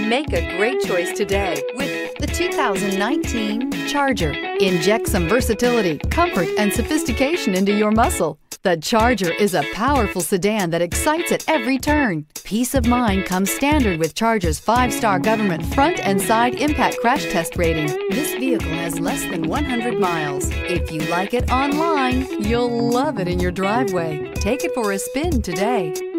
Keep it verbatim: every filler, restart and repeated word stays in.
Make a great choice today with the two thousand nineteen Charger. Inject some versatility, comfort, and sophistication into your muscle. The Charger is a powerful sedan that excites at every turn. Peace of mind comes standard with Charger's five-star government front and side impact crash test rating. This vehicle has less than one hundred miles. If you like it online, you'll love it in your driveway. Take it for a spin today.